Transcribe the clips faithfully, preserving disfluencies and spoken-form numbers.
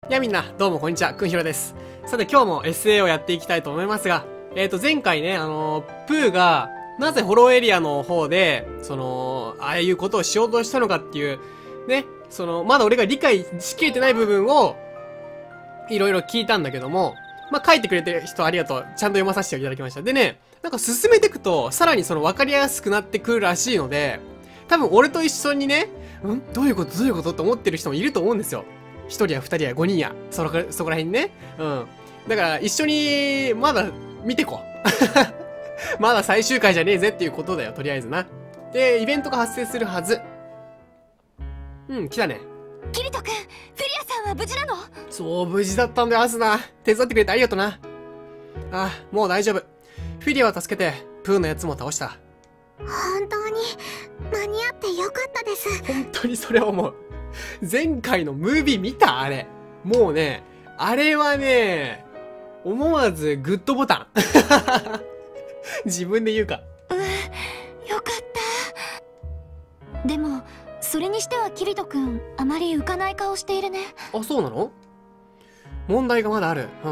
いやみんな、どうもこんにちは、くんひろです。さて今日も エスエー をやっていきたいと思いますが、えっと前回ね、あのー、プーが、なぜホローエリアの方で、その、ああいうことをしようとしたのかっていう、ね、その、まだ俺が理解しきれてない部分を、いろいろ聞いたんだけども、まあ、書いてくれてる人ありがとう。ちゃんと読まさせていただきました。でね、なんか進めていくと、さらにその分かりやすくなってくるらしいので、多分俺と一緒にね、んどういうことどういうことって思ってる人もいると思うんですよ。一人や二人や五人や、そこら、そこら辺にね。うん。だから一緒に、まだ見てこ。まだ最終回じゃねえぜっていうことだよ、とりあえずな。で、イベントが発生するはず。うん、来たね。 キリト君、フェリアさんは無事なの？ そう、無事だったんだよ、アスナ。手伝ってくれてありがとな。あ、もう大丈夫。フィリアは助けて、プーのやつも倒した。 本当に、間に合ってよかったです。 本当にそれは思う。前回のムービー見た？あれ。もうね、あれはね、思わずグッドボタン。自分で言うか。 うん、よかった。でも、それにしてはキリト君、あまり浮かない顔しているね。 あ、そうなの？問題がまだある。うん。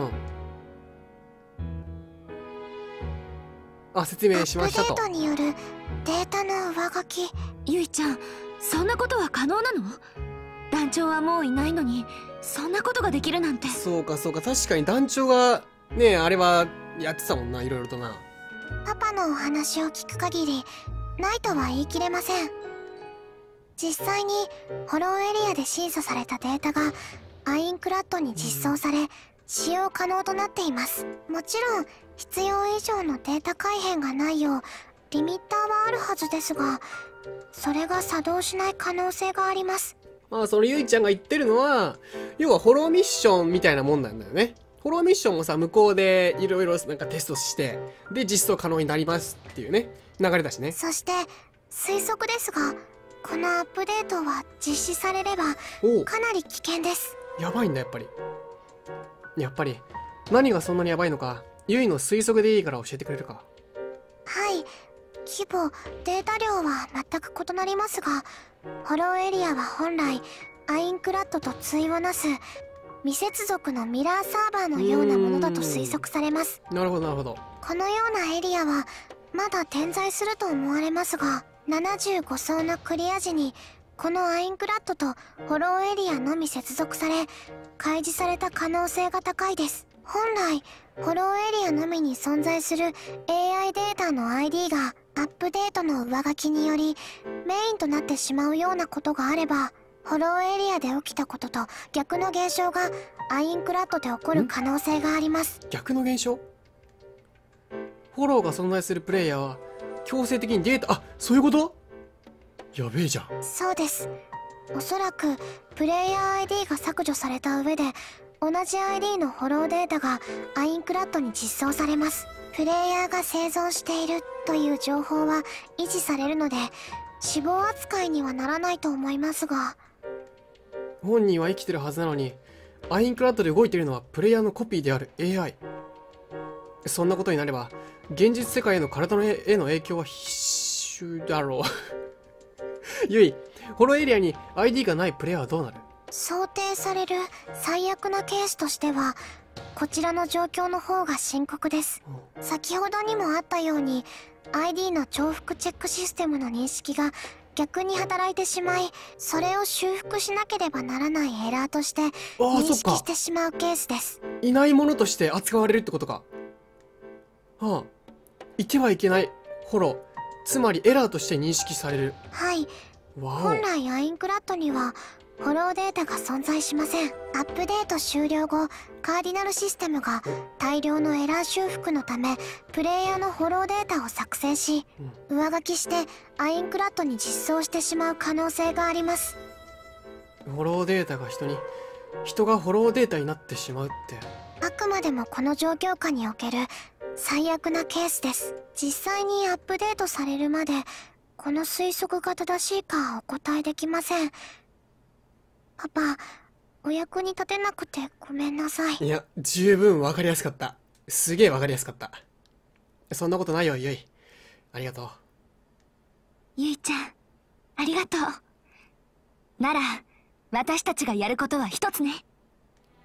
あ、説明しましたと。 アップデートによるデータの上書き。ゆいちゃん、そんなことは可能なの？団長はもういないのに、そんなことができるなんて。 そうかそうか、確かに団長が、ね、あれは、やってたもんな、いろいろとな。 パパのお話を聞く限り、ないとは言い切れません。実際に、ホローエリアで審査されたデータが、アインクラッドに実装され、使用可能となっています。もちろん、必要以上のデータ改変がないよう、リミッターはあるはずですが、それが作動しない可能性があります。 まあ、そのゆいちゃんが言ってるのは、要はホローミッションみたいなもんなんだよね。ホローミッションもさ、向こうでいろいろなんかテストして、で、実装可能になりますっていうね、流れだしね。 そして、推測ですが、このアップデートは実施されれば、かなり危険です。 やばいんだ、やっぱり。やっぱり、何がそんなにやばいのか、ゆいの推測でいいから教えてくれるか。 はい。規模、データ量は全く異なりますが、ホローエリアは本来、アインクラッドと対をなす、未接続のミラーサーバーのようなものだと推測されます。 なるほど、なるほど。 このようなエリアは、まだ点在すると思われますが、ななじゅうご層のクリア時に、このアインクラッドとホローエリアのみ接続され、開示された可能性が高いです。本来、ホローエリアのみに存在する エーアイ データの アイディー がアップデートの上書きによりメインとなってしまうようなことがあれば、ホローエリアで起きたことと逆の現象がアインクラッドで起こる可能性があります。 逆の現象？フォローが存在するプレイヤーは強制的にデータ、あ、そういうこと？やべえじゃん。 そうです。おそらくプレイヤー アイディー が削除された上で、同じ アイディー のホローデータがアインクラッドに実装されます。プレイヤーが生存しているという情報は維持されるので、死亡扱いにはならないと思いますが。 本人は生きてるはずなのに、アインクラッドで動いているのはプレイヤーのコピーである エーアイ。そんなことになれば、現実世界への体のへの影響は必須だろう。ゆい、ホロエリアに アイディー がないプレイヤーはどうなる？ 想定される最悪なケースとしては、こちらの状況の方が深刻です。先ほどにもあったように、アイディー の重複チェックシステムの認識が逆に働いてしまい、それを修復しなければならないエラーとして認識してしまうケースです。 いないものとして扱われるってことか。はあ、いてはいけないホロ、つまりエラーとして認識される。 はい。本来アインクラッドにはホローデータが存在しません。アップデート終了後、カーディナルシステムが大量のエラー修復のためプレイヤーのホローデータを作成し、うん、上書きしてアインクラッドに実装してしまう可能性があります。 ホローデータが人に、人がホローデータになってしまうって、 あくまでもこの状況下における最悪なケースです。実際にアップデートされるまでこの推測が正しいかお答えできません。パパ、お役に立てなくてごめんなさい。 いや、十分わかりやすかった。すげえわかりやすかった。そんなことないよ、ゆい。ありがとう。 ゆいちゃん、ありがとう。なら、私たちがやることは一つね。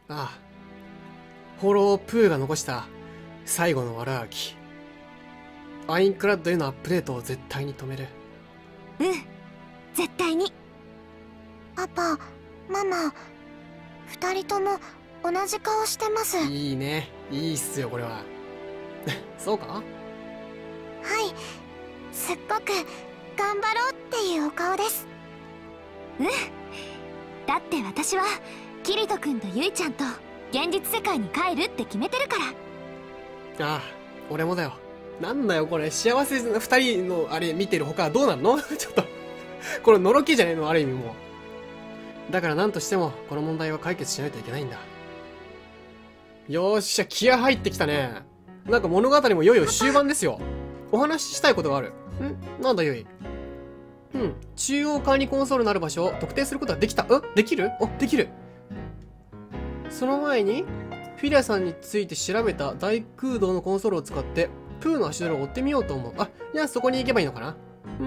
ああ。ホロープーが残した最後の悪あがき。アインクラッドへのアップデートを絶対に止める。 うん、絶対に。 パパ、ママ、二人とも同じ顔してます。はい、 いいね。いいっすよ、これは。そうか？ はい。すっごく頑張ろうっていうお顔です。 うん。だって私はキリト君とユイちゃんと現実世界に帰るって決めてるから。 ああ、俺もだよ。なんだよこれ、幸せな二人のあれ見てるほかどうなんの？ちょっとこれのろけじゃねえの、ある意味もう。だから何としてもこの問題は解決しないといけないんだ。よーっしゃ、気合入ってきたね。なんか物語もいよいよ終盤ですよ。お話ししたいことがある。ん？なんだよい。うん。中央管理コンソールのある場所を特定することができた。ん？できる？お、できる。その前に、フィリアさんについて調べた大空洞のコンソールを使って、プーの足取りを追ってみようと思う。あ、じゃあそこに行けばいいのかな？うん。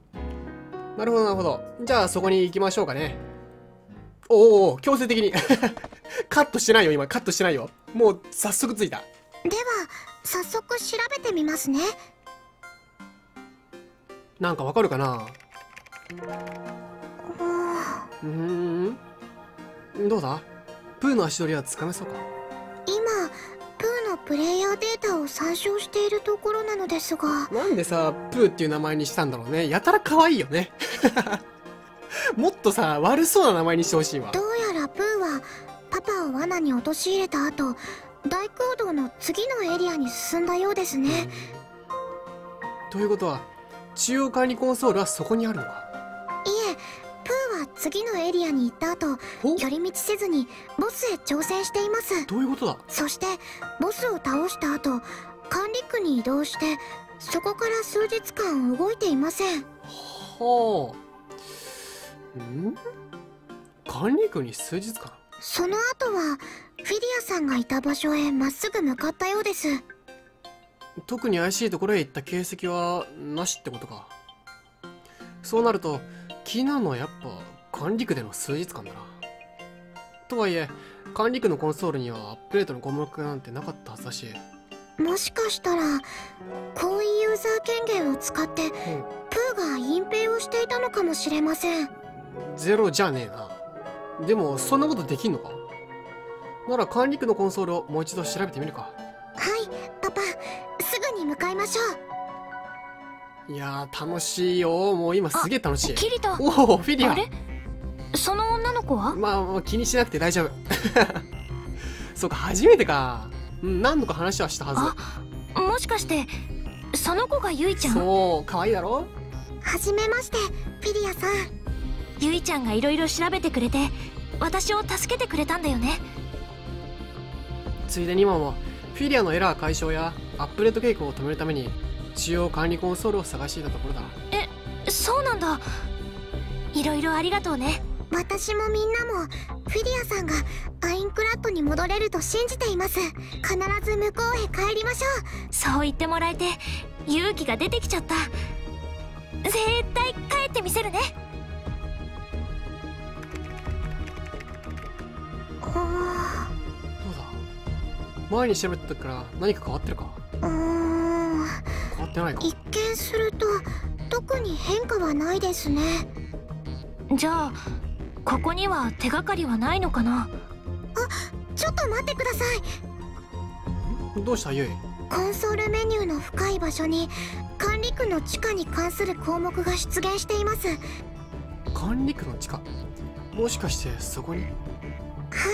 なるほど、なるほど。じゃあそこに行きましょうかね。おお、強制的に。カットしてないよ、今。カットしてないよ。もう、早速ついた。 では、早速調べてみますね。 なんかわかるかな？うーん。どうだ？プーの足取りはつかめそうか？ 今、プーのプレイヤーデータを参照しているところなのですが。 なんでさ、プーっていう名前にしたんだろうね。やたら可愛いよね。もっとさ、悪そうな名前にしてほしいわ。 どうやらプーは、パパを罠に陥れた後、大空洞の次のエリアに進んだようですね。 ということは、中央管理コンソールはそこにあるのか？ いえ、プーは次のエリアに行った後、寄り道せずにボスへ挑戦しています。 どういうことだ？そしてボスを倒した後、管理区に移動してそこから数日間動いていません。 はあ。ん？管理区に数日間？ その後はフィリアさんがいた場所へまっすぐ向かったようです。 特に怪しいところへ行った形跡はなしってことか。そうなると気になるのはやっぱ管理区での数日間だな。とはいえ管理区のコンソールにはアップデートの項目なんてなかったはずだし、 もしかしたら高位ユーザー権限を使って、うん、プーが隠蔽をしていたのかもしれません。 ゼロじゃねえな。でもそんなことできんのか？なら管理区のコンソールをもう一度調べてみるか。 はい、パパ、すぐに向かいましょう。いやー楽しいよ。もう今すげえ楽しい。 キリト。 おお、フィリア。 あれ？その女の子は？ まあ、まあ、気にしなくて大丈夫。そうか、初めてか。うん、何度か話はしたはず。 あ、もしかしてその子がユイちゃん？ そう、可愛いだろ？ はじめまして、フィリアさん。 ユイちゃんがいろいろ調べてくれて私を助けてくれたんだよね。 ついでに今もフィリアのエラー解消やアップデート傾向を止めるために中央管理コンソールを探していたところだ。 え、そうなんだ。いろいろありがとうね。 私もみんなもフィリアさんがアインクラッドに戻れると信じています。必ず向こうへ帰りましょう。そう言ってもらえて勇気が出てきちゃった。絶対帰ってみせるね。 どうだ？ 前に調べた時から何か変わってるか？ うーん、 変わってないか？ 一見すると特に変化はないですね。 じゃあここには手がかりはないのかな？ あ、ちょっと待ってください。どうしたユイ？ コンソールメニューの深い場所に管理区の地下に関する項目が出現しています。 管理区の地下？もしかしてそこに？ はい、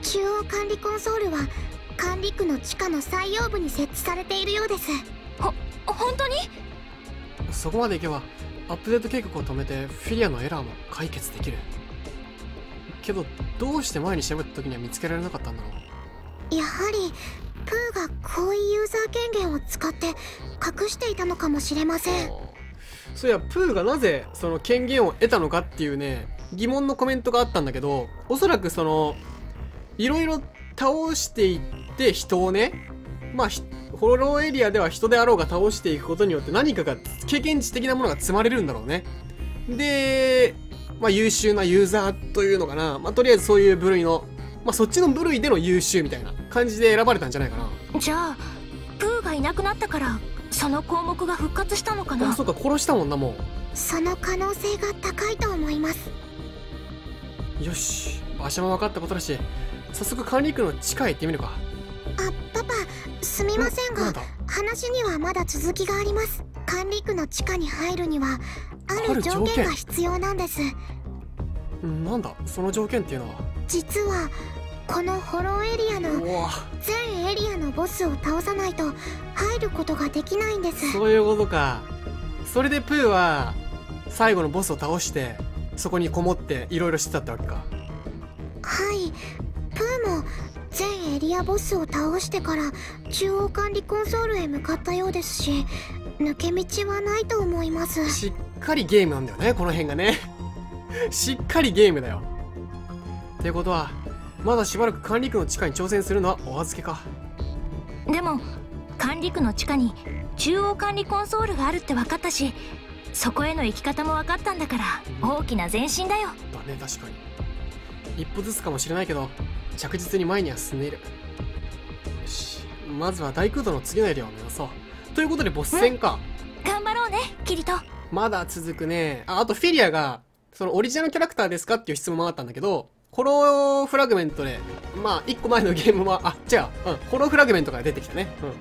中央管理コンソールは管理区の地下の最葉部に設置されているようです。 ほ、本当に？ そこまで行けばアップデート計画を止めてフィリアのエラーも解決できる。けどどうして前に調べた時には見つけられなかったんだろう。やはりプーが高位ユーザー権限を使って隠していたのかもしれません。 そういや、プーがなぜその権限を得たのかっていうね疑問のコメントがあったんだけど、おそらくそのいろいろ倒していって人をね、まあホローエリアでは人であろうが倒していくことによって何かが経験値的なものが積まれるんだろうね。で、まあ優秀なユーザーというのかな、まあとりあえずそういう部類のまあ、そっちの部類での優秀みたいな感じで選ばれたんじゃないかな。 じゃあプーがいなくなったからその項目が復活したのかな。 あ、そうか、殺したもんな、もその可能性が高いと思います。 う。よし、場所も分かったことだし、早速管理区の地下へ行ってみるか。 あ、パパ、すみませんがなんだ、 話にはまだ続きがあります。管理区の地下に入るにはああるる条条件件が必要なんです。 うん、なんだその条件っていうのは。 実はこのホローエリアのうわ、 全エリアのボスを倒さないと入ることができないんです。 そういうことか。それでプーは最後のボスを倒してそこにこもっていろいろしてたってわけか。 はい、プーも全エリアボスを倒してから中央管理コンソールへ向かったようですし、抜け道はないと思います。 しっかりゲームなんだよね、この辺がね。しっかりゲームだよ。ってことはまだしばらく管理区の地下に挑戦するのはお預けか。 でも管理区の地下に中央管理コンソールがあるって分かったし、そこへの行き方も分かったんだから大きな前進だよ。 だね、確かに。一歩ずつかもしれないけど着実に前には進んでいる。よし、まずは大空洞の次のエリアを目指そう。ということでボス戦か。 頑張ろうねキリト。 まだ続くね。あ、あとフィリアがそのオリジナルキャラクターですかっていう質問もあったんだけど、ホローフラグメントで、まあ、一個前のゲームは、あ、違う、うん、ホローフラグメントから出てきたね。うん。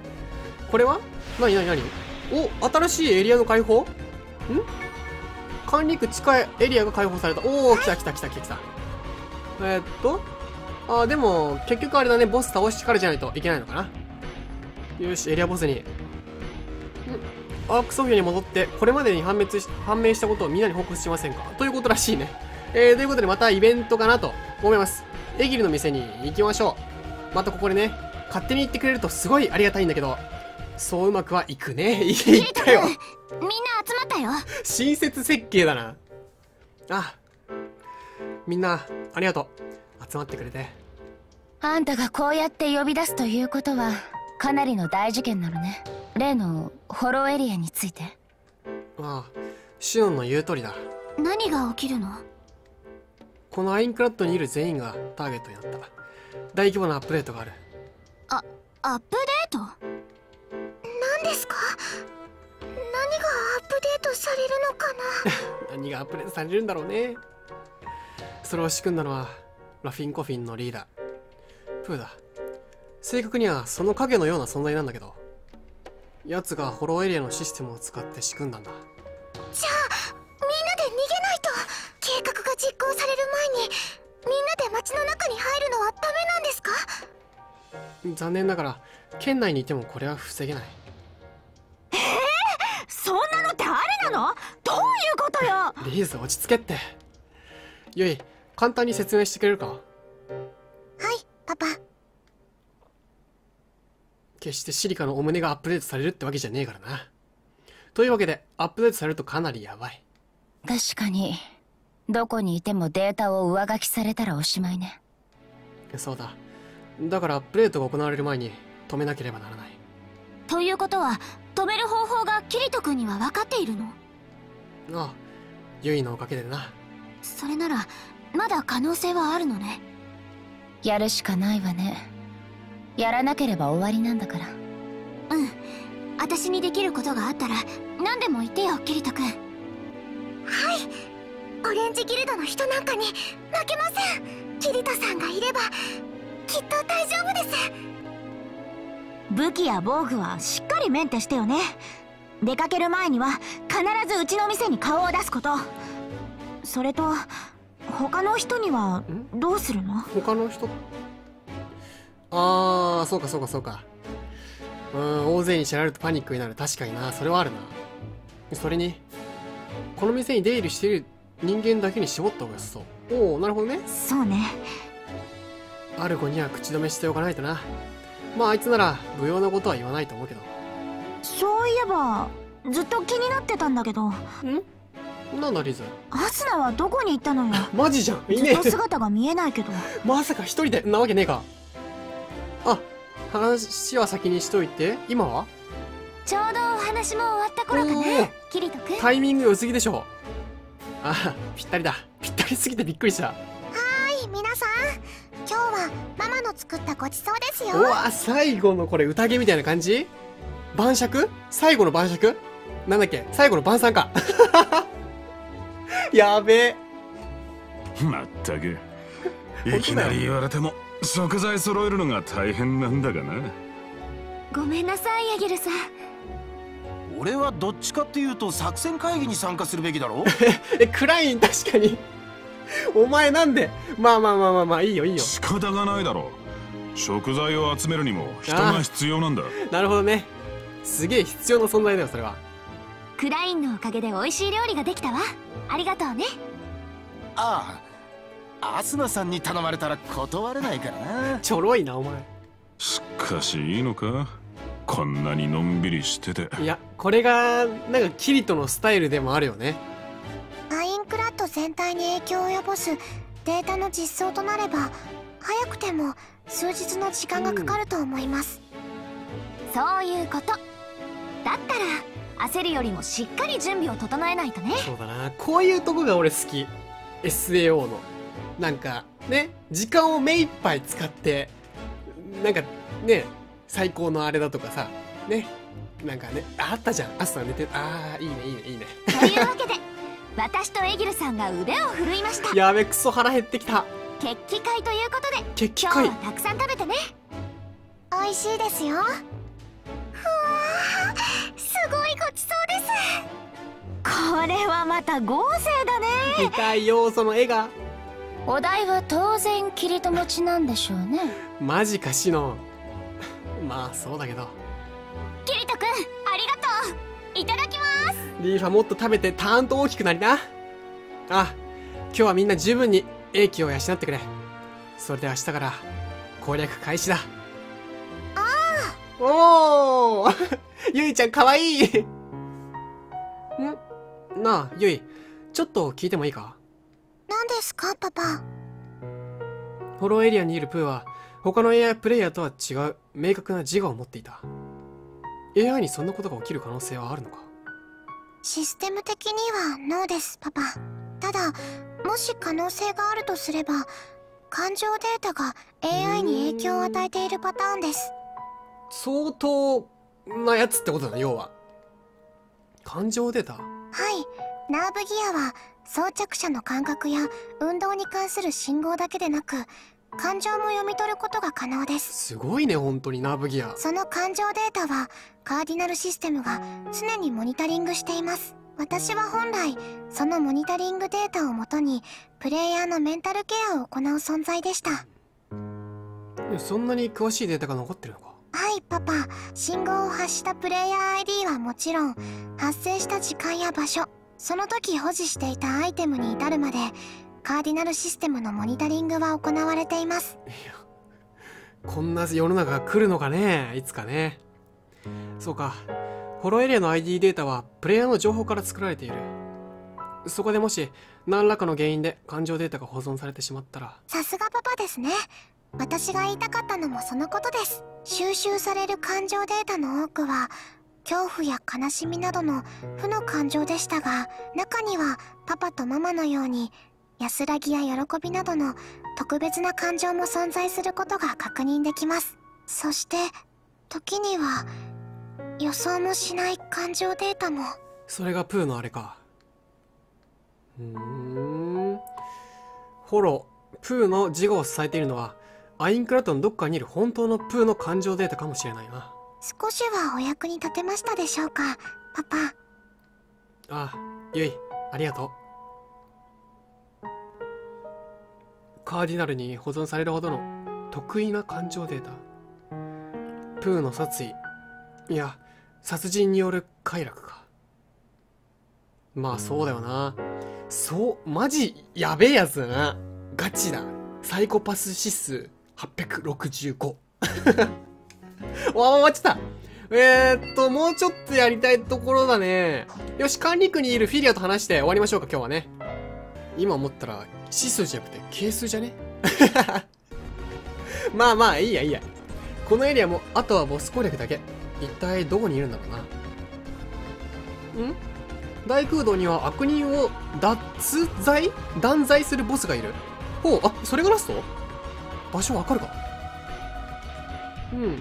これはなになになにお、新しいエリアの開放ん管理区地下エリアが開放された。おー、来た来た来た来た来た。えー、っと、あ、でも、結局あれだね、ボス倒してからじゃないといけないのかな。よし、エリアボスに。んアークソフィアに戻って、これまでに判明し、判明したことをみんなに報告しませんかということらしいね。えー、ということでまたイベントかなと思います。エギルの店に行きましょう。またここでね、勝手に行ってくれるとすごいありがたいんだけど、そううまくはいくね。いったよ。 みんな集まったよ。 親切設計だな。あ、みんな、ありがとう。集まってくれて。 あんたがこうやって呼び出すということは、かなりの大事件なのね。例の、ホローエリアについて。 ああ、シオンの言う通りだ。 何が起きるの？ このアインクラッドにいる全員がターゲットになった。大規模なアップデートがある。 あ、アップデート？ 何ですか？何がアップデートされるのかな。 何がアップデートされるんだろうね。それを仕組んだのはラフィンコフィンのリーダープーだ。正確にはその影のような存在なんだけど、奴がホローエリアのシステムを使って仕組んだんだ。 じゃあみんなで逃げないと。計画が実行される前にみんなで街の中に入るのはダメなんですか？ 残念ながら県内にいてもこれは防げない。 えー、そんなのってありなの？どういうことよ。 リーズ落ち着けって。ゆい、簡単に説明してくれるか？ はい、パパ。 決してシリカのお胸がアップデートされるってわけじゃねえからな。というわけでアップデートされるとかなりやばい。 確かに、どこにいてもデータを上書きされたらおしまいね。 そうだ。だからアップデートが行われる前に止めなければならない。 ということは止める方法がキリト君には分かっているの？ ああ、ユイのおかげでな。 それならまだ可能性はあるのね。 やるしかないわね。やらなければ終わりなんだから。 うん、私にできることがあったら何でも言ってよキリト君。 はい、オレンジギルドの人なんかに負けません。キリトさんがいればきっと大丈夫です。 武器や防具はしっかりメンテしてよね。出かける前には必ずうちの店に顔を出すこと。それと他の人にはどうするの？ 他の人、ああ、そうかそうかそうか。うん、大勢に知られるとパニックになる。確かにな、それはあるな。それにこの店に出入りしている人間だけに絞った方が良さそう。おお、なるほどね。 そうね。 アルゴには口止めしておかないとな。まああいつなら無用なことは言わないと思うけど。 そういえばずっと気になってたんだけど。ん？ なんだリズ？ アスナはどこに行ったのよ。 マジじゃん。いねえ。 ずっと姿が見えないけど。 まさか一人でなわけねえか。あ、話は先にしといて。今はちょうどお話も終わった頃かなキリト君。 タイミング良すぎでしょ。あ、ぴったりだ。ぴったりすぎてびっくりした。 はい、皆さん、今日はの作ったごちそうですよ。 うわ、最後のこれ宴みたいな感じ？晩酌？最後の晩酌？なんだっけ？最後の晩餐か。やべえ。 まったく。いきなり言われても食材揃えるのが大変なんだがな。 ごめんなさいエギルさん。 俺はどっちかっていうと作戦会議に参加するべきだろ。 え、クライン確かに。お前なんで？まあまあまあまあまあいいよいいよ。 仕方がないだろう。食材を集めるにも人が必要なんだ。 なるほどね。すげえ必要な存在だよそれは。 クラインのおかげで美味しい料理ができたわ。ありがとうね。 ああ、アスナさんに頼まれたら断れないからな。 ちょろいなお前。 しかしいいのか、こんなにのんびりしてて。 いや、これがなんかキリトのスタイルでもあるよね。 アインクラッド全体に影響を及ぼすデータの実装となれば早くても数日の時間がかかると思います、 うん、そういうことだったら焦るよりもしっかり準備を整えないとね。 そうだな、こういうとこが俺好き。 エスエーオー のなんかね、時間を目いっぱい使ってなんかね、最高のあれだとかさね、なんかね、あったじゃん、アスナ寝て、ああいいねいいねいいね。 というわけで私とエギルさんが腕を振るいました。 やべ、クソ腹減ってきた。 決起会ということで決起会、 今日はたくさん食べてね。 美味しいですよ。ふわー、すごいごちそうです。 これはまた豪勢だね。 見たいよその絵が。 お題は当然キリト持ちなんでしょうね。 マジかシノン。まあそうだけど。 キリトくんありがとう。いただきます。 リーファもっと食べてターンと大きくなりな。あ、今日はみんな十分に英気を養ってくれ。それで明日から攻略開始だ。 ああ、おおゆいちゃんかわいい。んなあゆい、ちょっと聞いてもいいか？ 何ですかパパ。 ホローエリアにいるプーは他の エーアイ プレイヤーとは違う明確な自我を持っていた。 エーアイ にそんなことが起きる可能性はあるのか？ システム的にはノーですパパ。ただもし可能性があるとすれば感情データが エーアイ に影響を与えているパターンです。 相当なやつってことだね、要は。感情データ？ はい、ナーブギアは装着者の感覚や運動に関する信号だけでなく感情も読み取ることが可能です。 すごいね本当にナーブギア。 その感情データはカーディナルシステムが常にモニタリングしています。私は本来そのモニタリングデータをもとにプレイヤーのメンタルケアを行う存在でした。 そんなに詳しいデータが残ってるのか？ はいパパ、信号を発したプレイヤー アイディー はもちろん発生した時間や場所、その時保持していたアイテムに至るまでカーディナルシステムのモニタリングは行われています。 いや、こんな世の中が来るのかね、いつかね。そうか、ホロエリアの アイディー データはプレイヤーの情報から作られている。そこでもし何らかの原因で感情データが保存されてしまったら。 さすがパパですね。私が言いたかったのもそのことです。収集される感情データの多くは恐怖や悲しみなどの負の感情でしたが、中にはパパとママのように安らぎや喜びなどの特別な感情も存在することが確認できます。そして時には予想もしない感情データも。 それがプーのあれか。うーん、ホロ、プーの自我を支えているのはアインクラッドのどっかにいる本当のプーの感情データかもしれないな。 少しはお役に立てましたでしょうかパパ。 ああ、ゆい、ありがとう。カーディナルに保存されるほどの得意な感情データ。プーの殺意、いや殺人による快楽か。まあそうだよな。そう、マジやべえやつだな。ガチだ。サイコパス指数はっぴゃくろくじゅうご。わわわ、ちった。えーっと、もうちょっとやりたいところだね。よし、管理区にいるフィリアと話して終わりましょうか、今日はね。今思ったら、指数じゃなくて、係数じゃね。まあまあ、いいやいいや。このエリアも、あとはボス攻略だけ。一体どこにいるんだろうな。ん？大空洞には悪人を脱罪断罪するボスがいる。ほう、あ、それがラスト？場所わかるか？ 。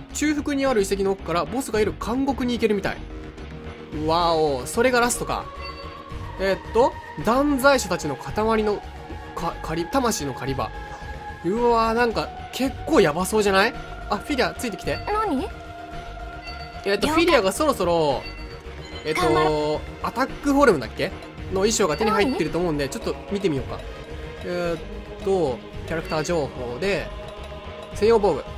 中腹にある遺跡の奥からボスがいる監獄に行けるみたい。わお、それがラストか。えー、っと、断罪者たちの塊の、か、狩り、魂の狩り場。うわー、なんか、結構やばそうじゃない？あ、フィギュアついてきて。 何？ えー、っと、フィギュアがそろそろ、えー、っと、アタックフォルムだっけの衣装が手に入ってると思うんで、ちょっと見てみようか。えー、っと、キャラクター情報で、専用防具。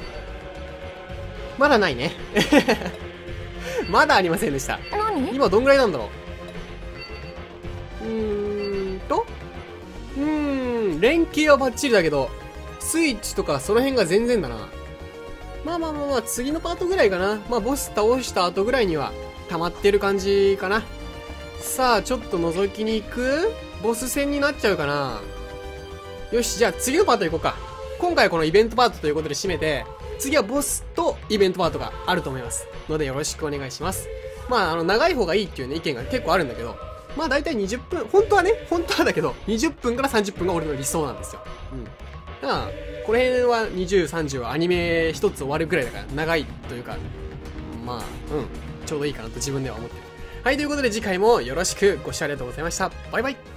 まだないね。まだありませんでした。 何？ 今どんぐらいなんだろう。うーんとうーん、連携はバッチリだけど、スイッチとかその辺が全然だな。まあまあまあまあ、次のパートぐらいかな。まあボス倒した後ぐらいには溜まってる感じかな。さあ、ちょっと覗きに行くボス戦になっちゃうかな。よし、じゃあ次のパート行こうか。今回はこのイベントパートということで締めて、次はボスとイベントパートがあると思います。のでよろしくお願いします。まあ、あの、長い方がいいっていうね、意見が結構あるんだけど、まあ大体にじゅっぷん、本当はね、本当はだけど、にじゅっぷんからさんじゅっぷんが俺の理想なんですよ。うん。だから、この辺はにじゅう、さんじゅうはアニメ一つ終わるくらいだから、長いというか、まあ、うん、ちょうどいいかなと自分では思ってる。はい、ということで次回もよろしくご視聴ありがとうございました。バイバイ。